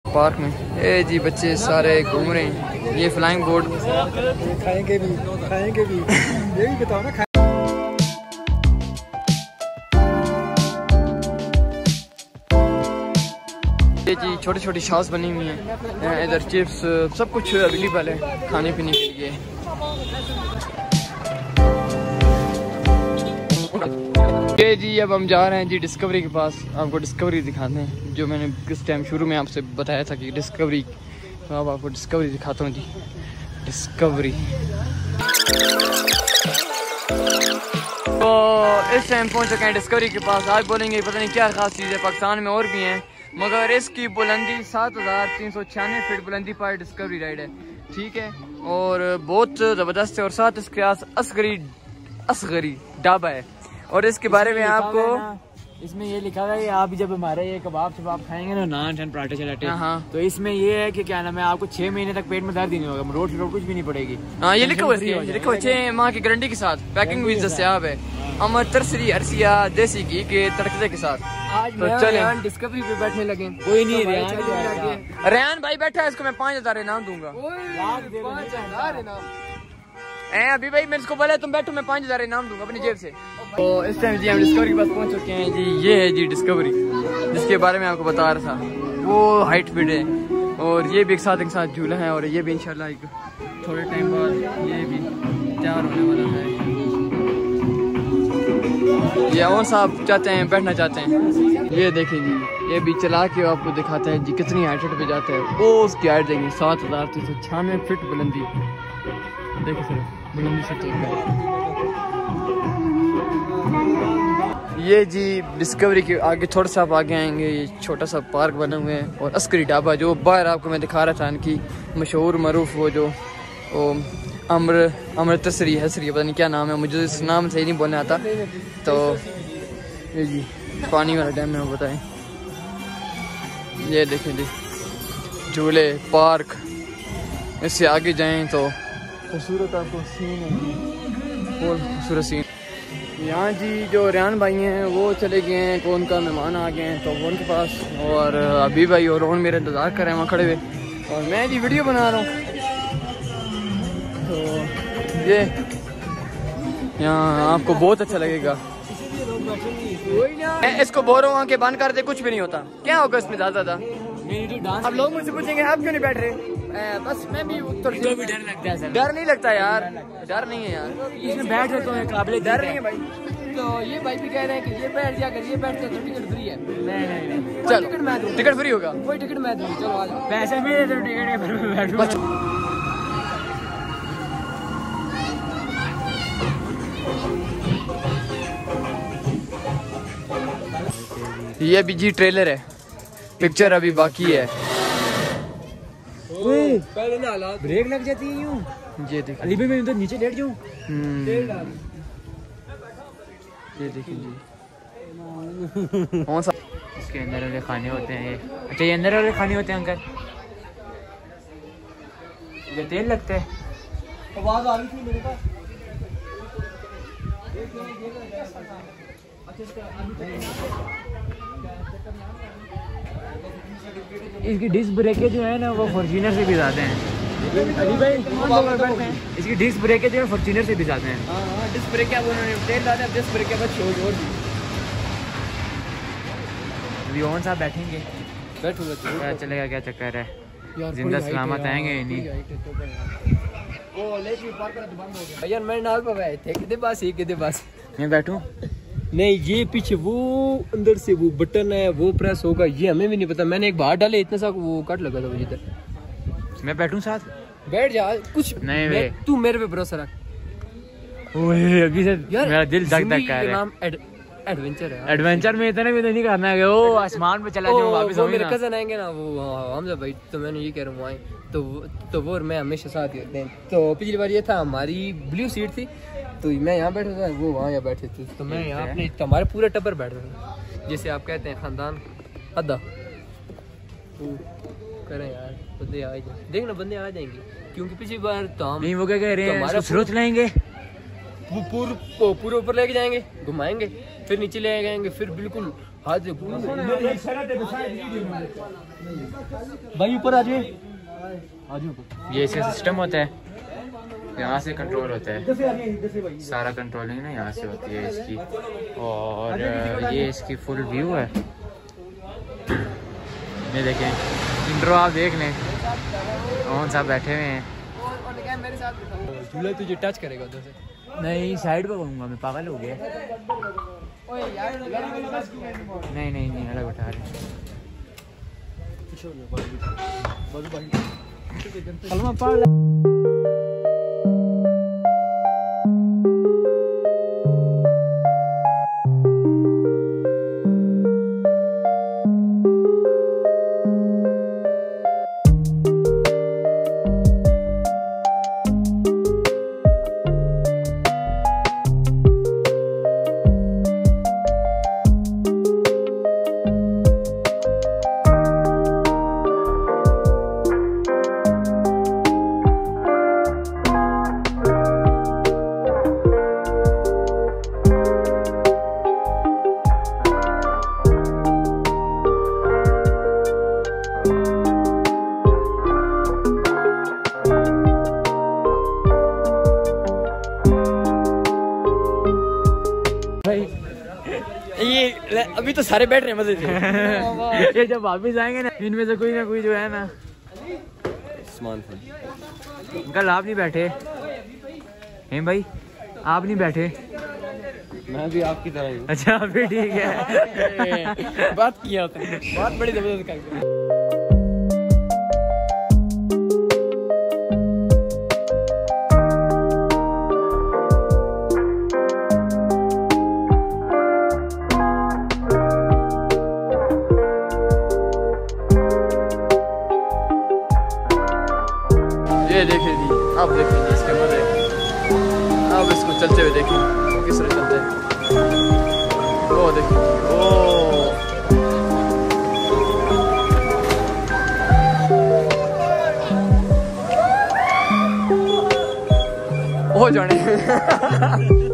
Park में ए जी बच्चे सारे घूम रहे हैं। ये फ्लाइंग बोर्ड खाएंगे भी ये भी बताओ ना। ये जी छोटी छोटी शॉप्स बनी हुई हैं, इधर चिप्स सब कुछ अवेलेबल है खाने पीने के लिए। ये जी अब हम जा रहे हैं जी डिस्कवरी के पास, आपको डिस्कवरी दिखाते हैं जो मैंने किस टाइम शुरू में आपसे बताया था कि डिस्कवरी, तो अब आपको डिस्कवरी दिखाता हूँ जी। डिस्कवरी तो इस टाइम पहुँच चुके हैं डिस्कवरी के पास। आज बोलेंगे पता नहीं क्या खास चीज़ है, पाकिस्तान में और भी हैं मगर इसकी बुलंदी 7396 फीट बुलंदी पर डिस्कवरी राइड है, ठीक है, और बहुत ज़बरदस्त है। और साथ इसके असगरी ढाबा है और इसके बारे में आपको इसमें ये लिखा हुआ है कि आप जब हमारे ये कबाब शबाब खाएंगे ना, नान ठन पराठे चलाटे, तो इसमें ये है कि क्या नाम है, आपको 6 महीने तक पेट में दर्द ही नहीं होगा, रोड कुछ भी नहीं पड़ेगी। हाँ ये लिखा हुआ है, लिखा हुआ 6 माह की गारंटी के साथ, पैकिंग भी दस्तयाब है, अमर तरसरी अरसिया देसी घी के तड़के के साथ। आज तो चले डिस्कवरी पे बैठने लगे, कोई नहीं रेहान भाई बैठा है, इसको मैं 5000 इनाम दूंगा। अभी भाई मेरे को बोला तुम बैठो, मैं 5000 इनाम दूंगा अपनी जेब से। तो इस टाइम जी हम डिस्कवरी के पास पहुंच चुके हैं जी। ये है जी डिस्कवरी जिसके बारे में आपको बता रहा था, वो हाइट फिट है और ये भी एक साथ झूला है और ये भी इंशाल्लाह एक थोड़े टाइम बाद ये भी तैयार होने वाला है। ये और साहब चाहते हैं बैठना चाहते हैं, ये देखें जी, ये भी चला के आपको दिखाता है जी कितनी हाइट पे जाता है। वो उसकी हाइट देंगे 7396 फीट बुलंदी, देखो सर बुलंदी से चेक करें। ये जी डिस्कवरी के आगे थोड़ा सा आप आगे आएंगे, ये छोटा सा पार्क बना हुआ है और अस्करी ढाबा जो बाहर आपको मैं दिखा रहा था, इनकी मशहूर मरूफ वो जो अमृतसरी हसरी पता नहीं क्या नाम है, मुझे इस नाम से ही नहीं बोलने आता। तो ये जी पानी वाला डैम है वो बताएं। ये देखें जी झूले पार्क, इससे आगे जाएं तो खूबसूरत आपको सीन है, बहुत खूबसूरत सीन। यहाँ जी जो रेहान भाई हैं वो चले गए हैं, कौन का मेहमान आ गए हैं तो वो उनके पास, और अभी भाई और रोहन मेरे इंतज़ार कर रहे हैं वहाँ खड़े हुए, और मैं जी वीडियो बना रहा हूँ। तो ये यहाँ आपको बहुत अच्छा लगेगा। इसको बोल रहा हूँ कि बंद कर दे, कुछ भी नहीं होता, क्या होगा इसमें ज़्यादा। अब लोग मुझसे पूछेंगे आप क्यों नहीं बैठ रहे, बस मैं भी उत्तर भी डर लगता है। डर नहीं लगता यार, डर नहीं है यार, इसमें बैठ जाता हूँ, काबिल डर नहीं है भाई। तो ये भाई भी कह रहे हैं कि ये बैठ जा कर, ये बैठ जाए तो टिकट फ्री है। नहीं चलो टिकट मैं दूँ, टिकट फ्री होगा, कोई टिकट मैं दूँ, चलो आ जाओ, पैसे मेरे तो टिकट बैठो। ये भी जी ट्रेलर है, पिक्चर अभी बाकी है। ब्रेक लग जाती है यूं, ये देखिए अली भाई मैं उधर नीचे लेट जाऊं। ये देखिए जी कौन सा इसके अंदर वाले खाने होते हैं ये, अच्छा ये अंदर वाले खाने होते हैं अंकल, ये तेल लगता है। आवाज आ रही थी मेरे पास, इसकी डिस्क ब्रेकेज जो है ना वो फॉर्च्यूनर से भी ज़्यादा हैं। अली भाई इसकी डिस्क ब्रेकेज जो है फॉर्च्यूनर से भी ज़्यादा हैं। हाँ डिस्क ब्रेक क्या उन्होंने तेल डाला है, डिस्क ब्रेक क्या बस छोड़ अभी ओवन साहब बैठेंगे, बैठो क्या चलेगा, क्या चक्कर है, जिंदा सलामत आएंगे ही नहीं। यार मैं नाल पे बैठे किधर पास ही किधर पास मैं बैठूं नहीं, ये पीछे वो अंदर से वो बटन है वो प्रेस होगा, ये हमें भी नहीं पता। मैंने एक बाहर डाले इतना सा वो कट लगा था मुझे इधर। मैं बैठूं साथ, बैठ जा, कुछ नहीं वे तू मेरे पे भरोसा रख। ओए अभी से मेरा दिल धक धक कर रहा है। एडवेंचर है, एडवेंचर में इतना भी तो नहीं करना है, वो आसमान पे चला जाऊं वापस। वो मेरे कजन आएंगे ना, वो हमजा भाई, तो मैंने ये कह रहा हूँ आए तो वो और मैं हमेशा साथ ही होते हैं। तो पिछली बार ये था, हमारी ब्लू सीट थी, तो मैं यहाँ बैठा था, वो वहाँ यहाँ बैठे थे, तो मैं यहाँ अपने, तो हमारे पूरे टब्बर बैठ रहे थे, जैसे आप कहते हैं खानदान अदा। करें यार बंदे आ जाए, देखना बंदे आ जाएंगे, क्योंकि पिछली बार तो हम नहीं, वो क्या कह रहे हैं, हमारा स्रोत लाएंगे, पूरे ऊपर लेके जाएंगे, घुमाएंगे, फिर नीचे ले जाएंगे, फिर बिल्कुल हाथ से भाई ऊपर आ जाइए। ये इसका सिस्टम होता है, यहाँ से कंट्रोल होता है, सारा कंट्रोलिंग ना यहाँ से होती है इसकी। और ये इसकी फुल व्यू है, ये देखें इंट्रो आप देख लें, कौन सा बैठे हुए हैं। झूला तुझे टच करेगा उधर से। नहीं साइड पे कहूँगा मैं, पागल हो गया। नहीं नहीं नहीं अलग बैठा रहे। कलमा पढ़ ले। ये अभी तो सारे बैठ रहे हैं मजे से। ये जब वापिस आएंगे ना, इनमें से कोई ना कोई जो है ना अंकल आप नहीं बैठे हैं भाई, आप नहीं बैठे। मैं भी आपकी तरह ही। अच्छा अभी ठीक है। बात किया था, बात बड़ी जबरदस्त करके। ये देखिए जी, अब देखिए जी इसके मजे, अब इसको चलते हुए देखिए किस तरह चलते हैं। ओ देखिए ओ जाने